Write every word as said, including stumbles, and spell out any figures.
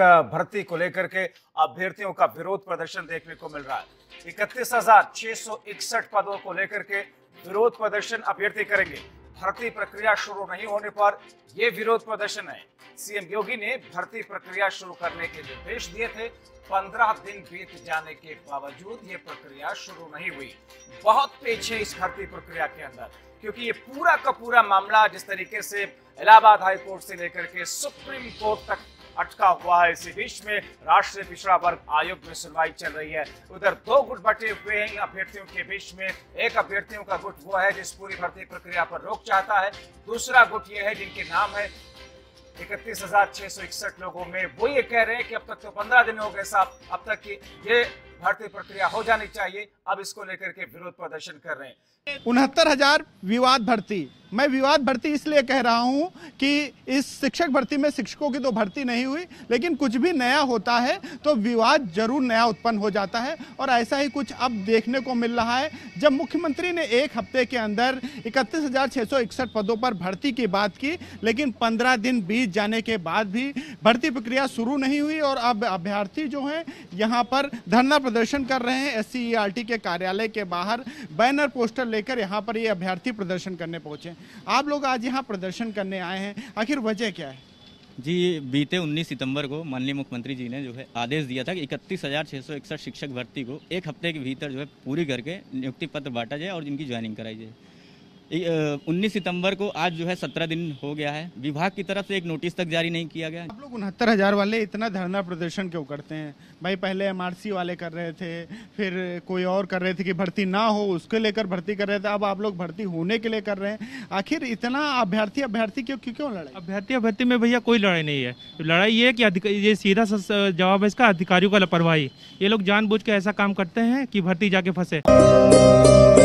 भर्ती को लेकर के अभ्यर्थियों का विरोध प्रदर्शन देखने को मिल रहा है। इकतीस हजार छह सौ इकसठ पदों को लेकर के विरोध प्रदर्शन अभ्यर्थी करेंगे। भर्ती प्रक्रिया शुरू नहीं होने पर यह विरोध प्रदर्शन है। सीएम योगी ने भर्ती प्रक्रिया शुरू करने के निर्देश दिए थे। पंद्रह दिन बीत जाने के बावजूद ये प्रक्रिया शुरू नहीं हुई। बहुत पेच है इस भर्ती प्रक्रिया के अंदर, क्योंकि ये पूरा का पूरा मामला जिस तरीके से इलाहाबाद हाई कोर्ट से लेकर के सुप्रीम कोर्ट तक अटका हुआ है। इसी बीच में राष्ट्रीय पिछड़ा वर्ग आयोग में सुनवाई चल रही है। उधर दो गुट बटे हुए हैं अभ्यर्थियों के बीच में। एक अभ्यर्थियों का गुट वो है जिस पूरी भर्ती प्रक्रिया पर रोक चाहता है। दूसरा गुट ये है जिनके नाम है इकतीस हजार छह सौ इकसठ लोगों में, वो ये कह रहे हैं कि अब तक तो पंद्रह दिन हो गए साहब, अब तक की ये भर्ती प्रक्रिया हो जानी चाहिए। अब इसको लेकर के विरोध प्रदर्शन कर रहे हैं। उनहत्तर हजार विवाद भर्ती, मैं विवाद भर्ती इसलिए कह रहा हूं कि इस शिक्षक भर्ती में शिक्षकों की तो भर्ती नहीं हुई, लेकिन कुछ भी नया होता है तो विवाद जरूर नया उत्पन्न हो जाता है। और ऐसा ही कुछ अब देखने को मिल रहा है, जब मुख्यमंत्री ने एक हफ्ते के अंदर इकतीस हजार छह सौ इकसठ पदों पर भर्ती की बात की, लेकिन पंद्रह दिन बीत जाने के बाद भी भर्ती प्रक्रिया शुरू नहीं हुई। और अब अभ्यर्थी जो हैं यहाँ पर धरना प्रदर्शन कर रहे हैं। S C E R T के कार्यालय के बाहर बैनर पोस्टर लेकर यहाँ पर ये अभ्यर्थी प्रदर्शन करने पहुंचे। आप लोग आज यहाँ प्रदर्शन करने आए हैं, आखिर वजह क्या है? जी, बीते उन्नीस सितंबर को माननीय मुख्यमंत्री जी ने जो है आदेश दिया था कि इकतीस हजार छः सौ इकसठ शिक्षक भर्ती को एक हफ्ते के भीतर जो है पूरी करके नियुक्ति पत्र बांटा जाए और जिनकी ज्वाइनिंग कराई जाए। उन्नीस सितंबर को आज जो है सत्रह दिन हो गया है। विभाग की तरफ से एक नोटिस तक जारी नहीं किया गया। आप लोग उनहत्तर हजार वाले इतना धरना प्रदर्शन क्यों करते हैं भाई? पहले एम आर सी वाले कर रहे थे, फिर कोई और कर रहे थे कि भर्ती ना हो उसके लेकर भर्ती कर रहे थे, अब आप लोग भर्ती होने के लिए कर रहे हैं। आखिर इतना अभ्यर्थी अभ्यर्थी क्यों क्यों लड़ाई? अभ्यर्थी अभ्यर्थी में भैया कोई लड़ाई नहीं है। लड़ाई ये है कि ये सीधा जवाब है इसका, अधिकारियों का लापरवाही। ये लोग जानबूझ के ऐसा काम करते हैं कि भर्ती जाके फंसे।